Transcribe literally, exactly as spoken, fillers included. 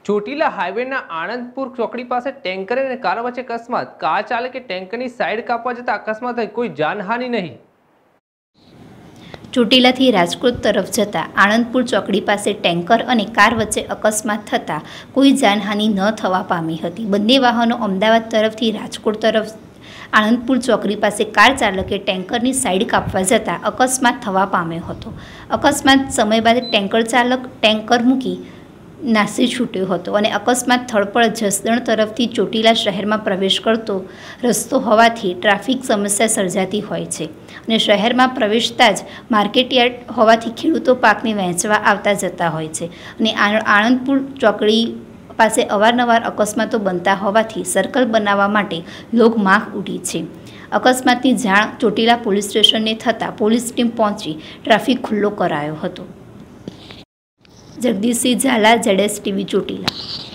ચોટીલા હાઈવેના આણંદપુર ચોકડી પાસે ટેન્કર અને કાર વચ્ચે અકસ્માત। કાર ચાલકે ટેન્કરની સાઈડ કાપવા જતા અકસ્માત થઈ, કોઈ જાનહાનિ નહીં। ચોટીલાથી રાજકોટ તરફ જતા આણંદપુર ચોકડી પાસે ટેન્કર અને કાર વચ્ચે અકસ્માત થતાં કોઈ જાનહાનિ ન થવા પામી હતી। બંને વાહનો અમદાવાદ તરફથી રાજકોટ તરફ આણંદપુર ચોકડી પાસે કાર ચાલકે ટેન્કરની સાઈડ કાપવા જતાં અકસ્માત થવા પામ્યો હતો। અકસ્માત સમય બાદ ટેન્કર ચાલક ટેન્કર મૂકી નાસી છૂટ્યો હતો અને અકસ્માત સ્થળ પર જસદણ તરફથી ચોટીલા શહેરમાં પ્રવેશ કરતો રસ્તો હોવાથી ટ્રાફિક સમસ્યા સર્જાતી હોય છે અને શહેરમાં પ્રવેશતા જ માર્કેટયાર્ડ હોવાથી ખેડૂતો પાકને વહેંચવા આવતા જતા હોય છે અને આણંદપુર ચોકડી પાસે અવારનવાર અકસ્માતો બનતા હોવાથી સર્કલ બનાવવા માટે લોક માંગ ઉઠી છે। અકસ્માતની જાણ ચોટીલા પોલીસ સ્ટેશનને થતાં પોલીસ ટીમ પહોંચી ટ્રાફિક ખુલ્લો કરાયો હતો। Jagdishsinh Zala, Z S TV Chotila.